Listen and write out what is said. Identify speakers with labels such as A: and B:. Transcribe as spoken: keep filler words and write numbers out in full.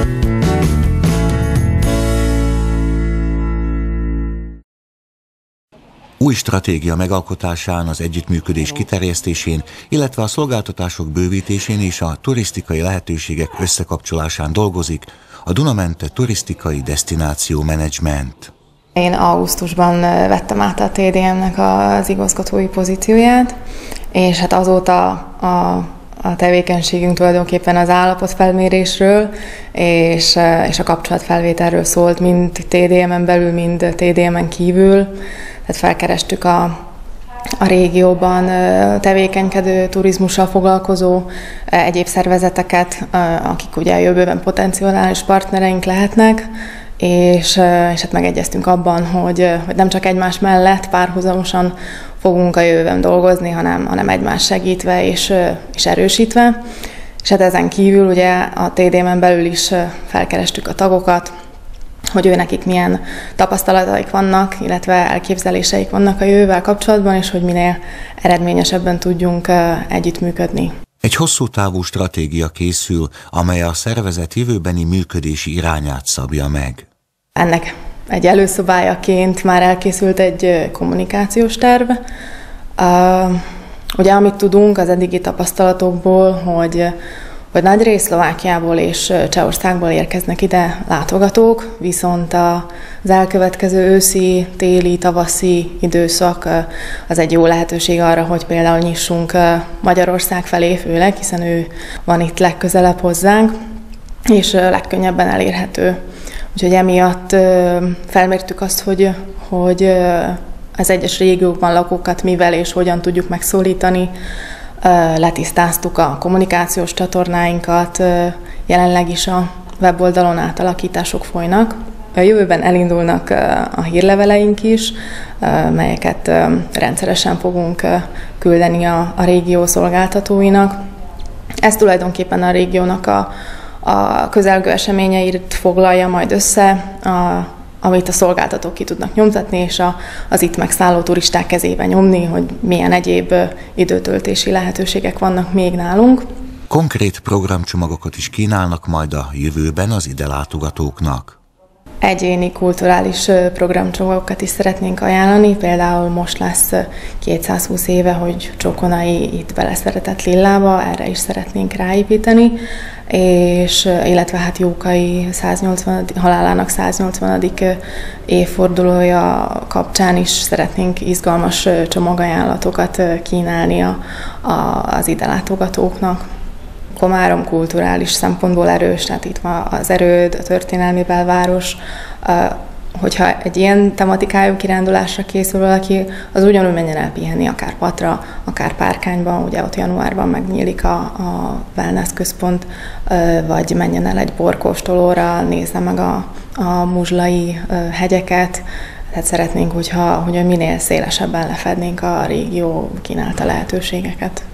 A: Új stratégia megalkotásán, az együttműködés kiterjesztésén, illetve a szolgáltatások bővítésén és a turisztikai lehetőségek összekapcsolásán dolgozik a Dunamente Turisztikai Desztináció Menedzsment.
B: Én augusztusban vettem át a té dé em-nek az igazgatói pozícióját, és hát azóta a A tevékenységünk tulajdonképpen az állapotfelmérésről és, és a kapcsolatfelvételről szólt, mind té dé em-en belül, mind té dé em-en kívül. Tehát felkerestük a, a régióban tevékenykedő, turizmussal foglalkozó egyéb szervezeteket, akik ugye a jövőben potenciális partnereink lehetnek, és, és hát megegyeztünk abban, hogy, hogy nem csak egymás mellett párhuzamosan fogunk a jövőben dolgozni, hanem, hanem egymást segítve és, és erősítve. És hát ezen kívül ugye a té dé em-en belül is felkerestük a tagokat, hogy ő nekik milyen tapasztalataik vannak, illetve elképzeléseik vannak a jövővel kapcsolatban, és hogy minél eredményesebben tudjunk együttműködni.
A: Egy hosszú távú stratégia készül, amely a szervezet jövőbeni működési irányát szabja meg.
B: Ennek egy előszobájaként már elkészült egy kommunikációs terv. Uh, ugye amit tudunk az eddigi tapasztalatokból, hogy, hogy nagy rész Szlovákiából és Csehországból érkeznek ide látogatók, viszont az elkövetkező őszi, téli, tavaszi időszak az egy jó lehetőség arra, hogy például nyissunk Magyarország felé főleg, hiszen ő van itt legközelebb hozzánk, és legkönnyebben elérhető. Úgyhogy emiatt felmértük azt, hogy, hogy az egyes régiókban lakókat mivel és hogyan tudjuk megszólítani. Letisztáztuk a kommunikációs csatornáinkat, jelenleg is a weboldalon átalakítások folynak. A jövőben elindulnak a hírleveleink is, melyeket rendszeresen fogunk küldeni a, a régió szolgáltatóinak. Ez tulajdonképpen a régiónak a a közelgő eseményeit foglalja majd össze, a, amit a szolgáltatók ki tudnak nyomtatni, és a, az itt megszálló turisták kezébe nyomni, hogy milyen egyéb időtöltési lehetőségek vannak még nálunk.
A: Konkrét programcsomagokat is kínálnak majd a jövőben az ide látogatóknak.
B: Egyéni kulturális programcsomagokat is szeretnénk ajánlani, például most lesz kétszázhúsz éve, hogy Csokonai itt beleszeretett Lillába, erre is szeretnénk ráépíteni, és illetve hát Jókai száznyolcvanadik halálának száznyolcvanadik évfordulója kapcsán is szeretnénk izgalmas csomagajánlatokat kínálni a, a, az ide látogatóknak. Komárom kulturális szempontból erős, tehát itt van az Erőd, a történelmi belváros. Hogyha egy ilyen tematikájú kirándulásra készül valaki, az ugyanúgy menjen el pihenni, akár Patra, akár Párkányban, ugye ott januárban megnyílik a, a wellness központ, vagy menjen el egy borkóstolóra, nézze meg a, a muzslai hegyeket. Tehát szeretnénk, hogyha, hogyha minél szélesebben lefednénk a régió kínálta lehetőségeket.